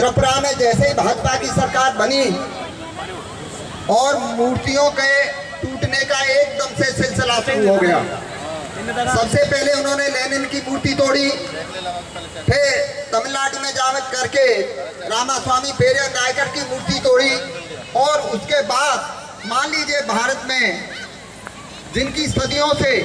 त्रिपुरा में जैसे ही भाजपा की सरकार बनी और मूर्तियों के टूटने का एकदम से सिलसिला शुरू हो गया। सबसे पहले उन्होंने लेनिन की मूर्ति तोड़ी, फिर तमिलनाडु में जावत करके रामास्वामी पेरियर नायकर की मूर्ति तोड़ी, और उसके बाद मान लीजिए भारत में जिनकी सदियों से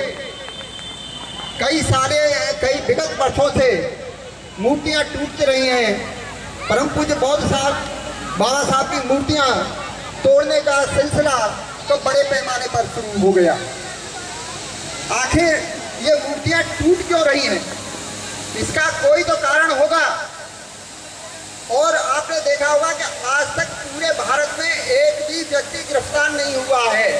कई विगत वर्षों से मूर्तियां टूट रही हैं, परम पूज्य बौद्ध साहब बाबा साहब की मूर्तियां तोड़ने का सिलसिला तो बड़े पैमाने पर शुरू हो गया। आखिर ये मूर्तियां टूट क्यों रही हैं? इसका कोई तो कारण होगा। और आपने देखा होगा कि आज तक पूरे भारत में एक भी व्यक्ति गिरफ्तार नहीं हुआ है।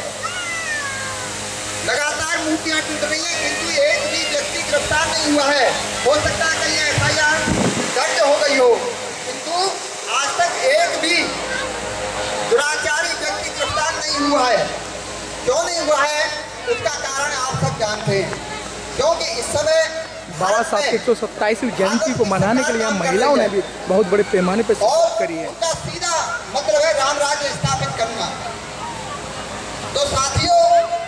लगातार मूर्तियां टूट रही हैं किंतु एक भी व्यक्ति गिरफ्तार नहीं हुआ है। हो सकता है कहीं एफआईआर दर्ज हो गई हो, किंतु आज तक एक भी दुराचारी व्यक्ति गिरफ्तार नहीं हुआ है। क्यों नहीं हुआ है? उसका कारण आप सब जानते हैं, क्योंकि इस समय बाबा साहब की 127वीं जयंती को मनाने के लिए यहाँ महिलाओं ने भी बहुत बड़े पैमाने पर शिरकत करी है। उनका सीधा मतलब है राम राज्य स्थापित करना। तो साथियों,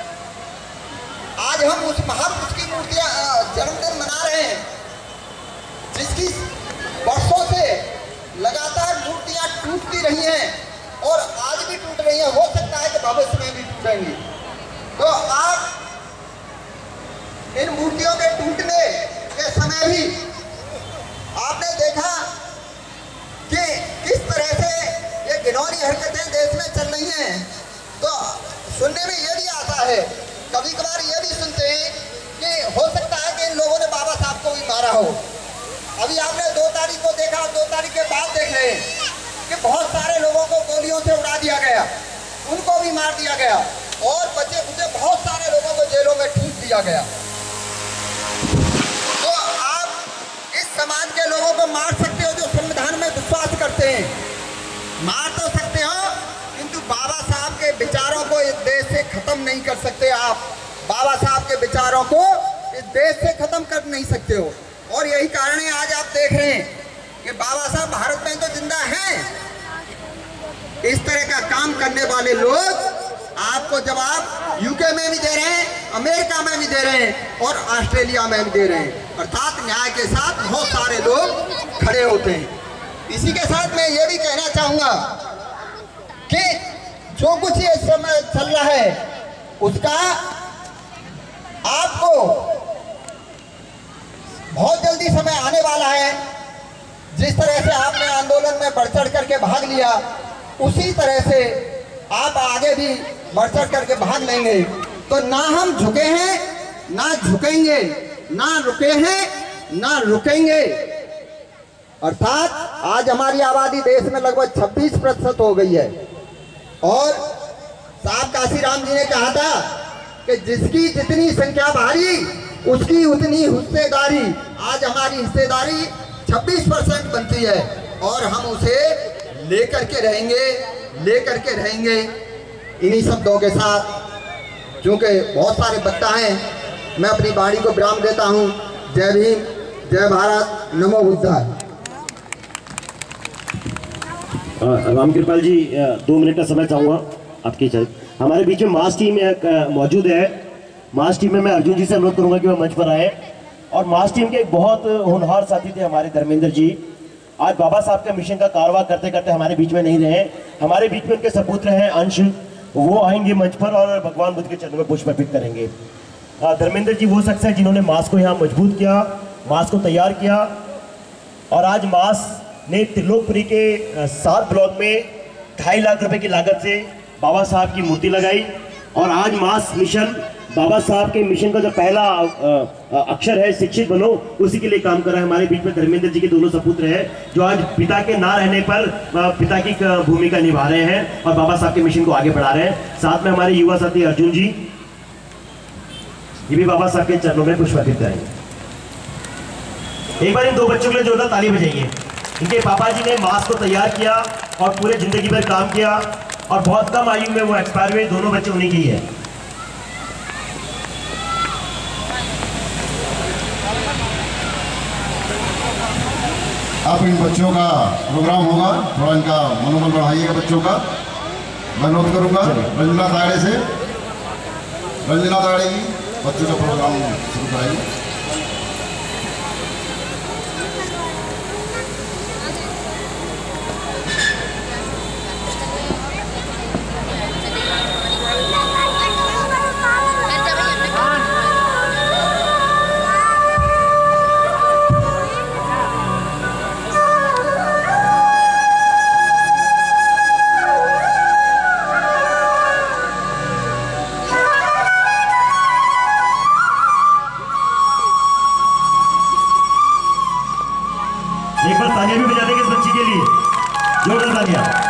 आज हम उस महापुरुष की मूर्तियां जन्मदिन मना रहे हैं, जिसकी वर्षों से लगातार मूर्तियां टूटती रही हैं और आज भी टूट रही हैं। हो सकता है कि भविष्य में भी टूटेंगी। तो आप इन मूर्तियों के टूटने के समय भी आपने देखा कि किस तरह से ये घिनौनी हरकतें देश में चल रही हैं। तो सुनने में ये भी आता है, कभी कभार ये भी सुनते हैं कि हो सकता है कि इन लोगों ने बाबा साहब को भी मारा हो। अभी आपने 2 तारीख को देखा, 2 तारीख के बाद देख रहे हैं कि बहुत सारे लोगों को गोलियों से उड़ा दिया गया, उनको भी मार दिया गया, और बचे खुचे बहुत सारे लोगों को जेलों में ठूस दिया गया। तो आप इस समाज के लोगों को मार सकते हो जो संविधान में विश्वास करते हैं, मार तो सकते हो, किंतु बाबा साहब के विचारों को इस देश से खत्म नहीं कर सकते। आप बाबा साहब के विचारों को इस देश से खत्म कर नहीं सकते हो। और यही कारण है आज आप देख रहे हैं कि बाबा साहब भारत में तो जिंदा हैं। इस तरह का काम करने वाले लोग आपको जवाब यूके में भी दे रहे हैं, अमेरिका में भी दे रहे हैं और ऑस्ट्रेलिया में भी दे रहे हैं। अर्थात न्याय के साथ बहुत सारे लोग खड़े होते हैं। इसी के साथ मैं ये भी कहना चाहूंगा कि जो कुछ ये समय चल रहा है उसका आपको बहुत जल्दी समय आने वाला है। जिस तरह से आपने आंदोलन में बढ़ चढ़ करके भाग लिया, उसी तरह से आप आगे भी बढ़ चढ़ करके भाग लेंगे। तो ना हम झुके हैं, ना झुकेंगे, ना रुके हैं, ना रुकेंगे। अर्थात आज हमारी आबादी देश में लगभग 26% हो गई है। और साहब काशीराम जी ने कहा था कि जिसकी जितनी संख्या भारी उसकी उतनी हिस्सेदारी। आज हमारी हिस्सेदारी 26% बनती है और हम उसे लेकर के रहेंगे। इन्हीं शब्दों के साथ, चूंकि बहुत सारे वक्ता हैं, मैं अपनी वाणी को विराम देता हूं। जय भीम, जय भारत, नमो बुद्धाय। रामकृपाल जी, 2 मिनट का समय चाहूँगा आपकी इजाज़त। हमारे बीच में मास टीम मौजूद है। मास टीम में मैं अर्जुन जी से अनुरोध करूँगा कि वह मंच पर आए। और मास टीम के एक बहुत होनहार साथी थे हमारे धर्मेंद्र जी। आज बाबा साहब के मिशन का कारवा करते करते हमारे बीच में नहीं रहे। हमारे बीच में उनके सपुत्र हैं अंश, वो आएंगे मंच पर और भगवान बुद्ध के चरणों में पुष्प अर्पित करेंगे। धर्मेंद्र जी वो शख्स हैं जिन्होंने मास को यहाँ मजबूत किया, मास को तैयार किया। और आज मास ने त्रिलोकपुरी के 7 ब्लॉक में 2.5 लाख रुपए की लागत से बाबा साहब की मूर्ति लगाई। और आज मास मिशन बाबा साहब के मिशन का जो पहला अक्षर है शिक्षित बनो, उसी के लिए काम कर रहा है। हमारे बीच में धर्मेंद्र जी के दोनों सपुत्र हैं जो आज पिता के ना रहने पर पिता की भूमिका निभा रहे हैं और बाबा साहब के मिशन को आगे बढ़ा रहे हैं। साथ में हमारे युवा साथी अर्जुन जी, ये भी बाबा साहब के चरणों में पुष्प अर्पित करेंगे। एक बार इन 2 बच्चों के लिए जोरदार ताली बजाइए। इनके पापा जी ने मास को तैयार किया और पूरे जिंदगी भर काम किया और बहुत कम आयु में वो एक्सपायर हुए। दोनों बच्चे उन्हीं की है। अब इन बच्चों का प्रोग्राम होगा, थोड़ा इनका मनोबल बढ़ाइएगा बच्चों का। मैं अनुरोध करूंगा रंजना दाड़े से, रंजना दाड़े की बच्चों का प्रोग्राम शुरू कराएगी। एक बार तालियां भी बजा देंगे इस बच्ची के लिए, जोरदार तालियां।